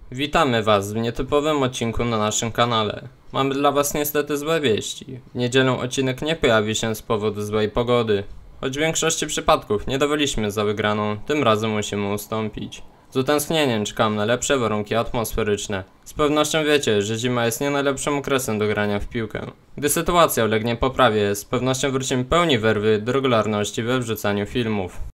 Witamy Was w nietypowym odcinku na naszym kanale. Mamy dla Was niestety złe wieści. W niedzielę odcinek nie pojawi się z powodu złej pogody. Choć w większości przypadków nie dawaliśmy za wygraną, tym razem musimy ustąpić. Z utęsknieniem czekam na lepsze warunki atmosferyczne. Z pewnością wiecie, że zima jest nie najlepszym okresem do grania w piłkę. Gdy sytuacja ulegnie poprawie, z pewnością wrócimy pełni werwy do regularności we wrzucaniu filmów.